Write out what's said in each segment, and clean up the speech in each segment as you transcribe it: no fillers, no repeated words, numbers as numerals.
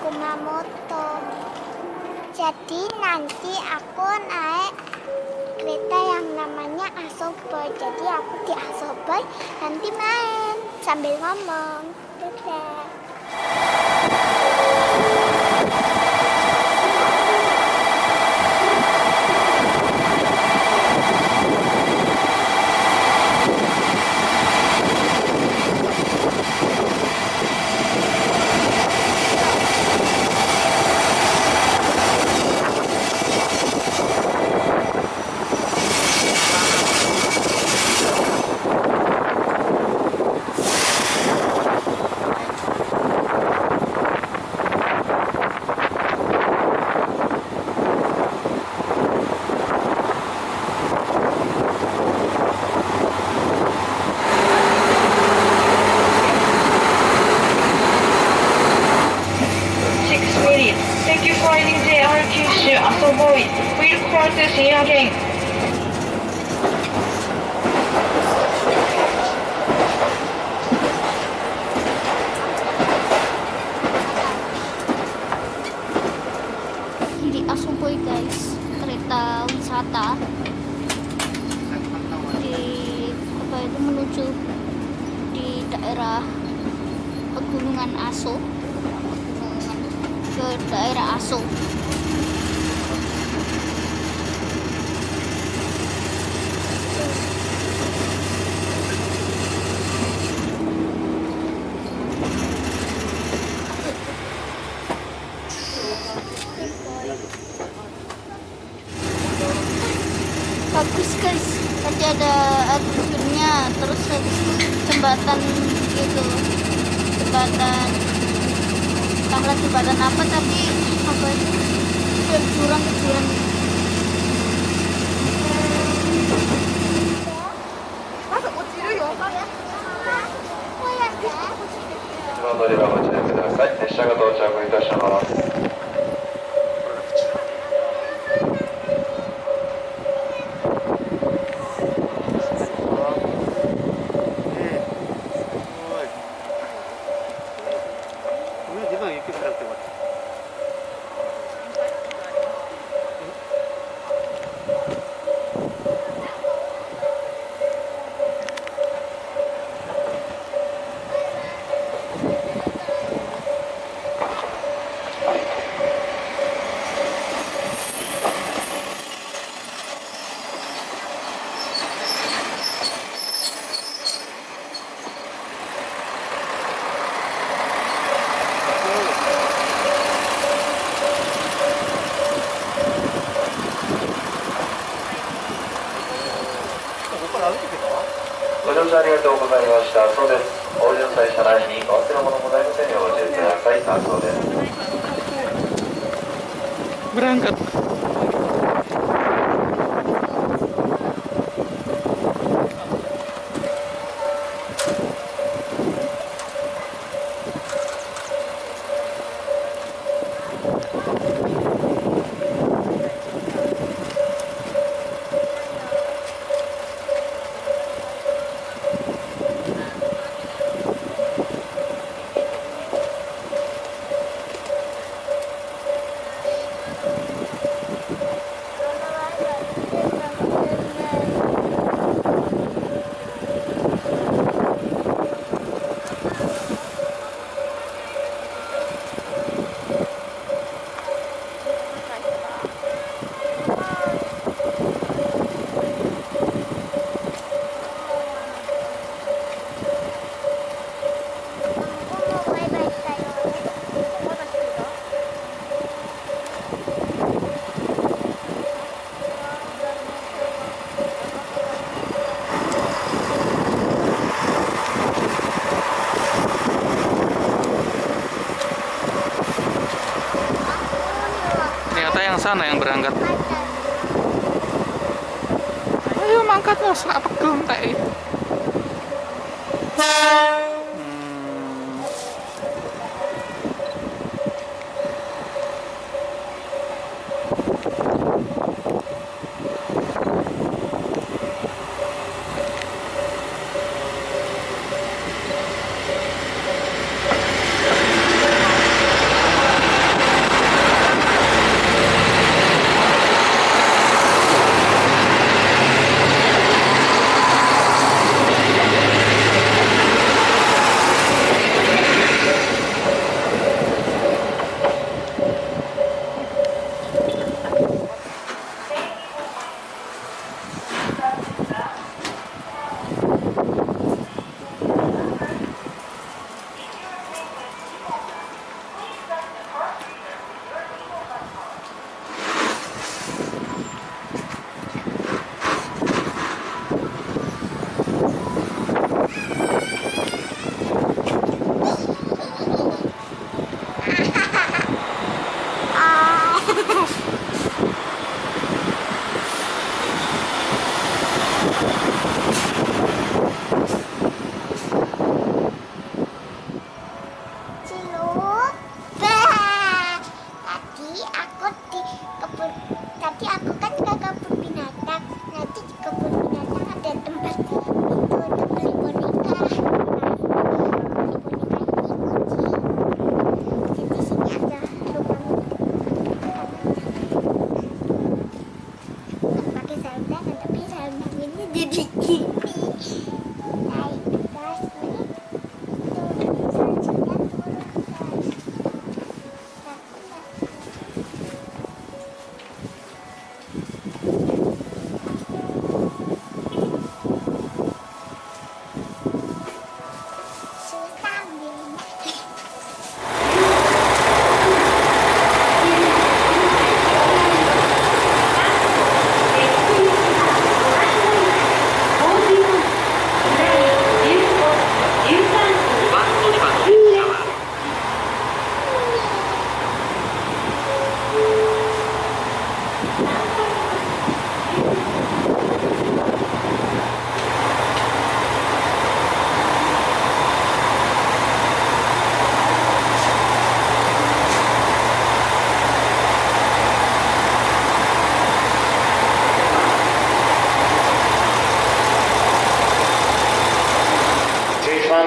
Kumamoto. Jadi nanti aku naik kereta yang namanya Asoboy. Jadi aku di Asoboy nanti main sambil ngomong. Dadah. Thank you for riding JR Kyushu Asoboy. We look forward to seeing you again. Di Asoboy guys, kereta wisata di apa itu menuju di daerah pegunungan Aso, ke daerah Aso. Bagus guys, tadi ada airnya, terus habis itu jembatan gitu, jembatan entahlah jembatan apa, tapi apa itu jurang ke jurang. Masuk kucing ya kan ya? Oh ya kan? 乗り場ご注意ください。列車が到着いたします。ご乗車ありがとうございました。そうです。お降りの際、車内にお忘れ物ございませんようご注意ください。そうです。 Berangkat. Ternyata yang sana yang berangkat. Ayo mangkat mos, apa gelem teh.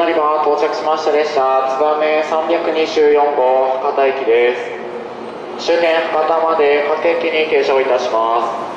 乗り場到着しました列車、つばめ324号博多駅です。終点博多まで各駅に停車をいたします。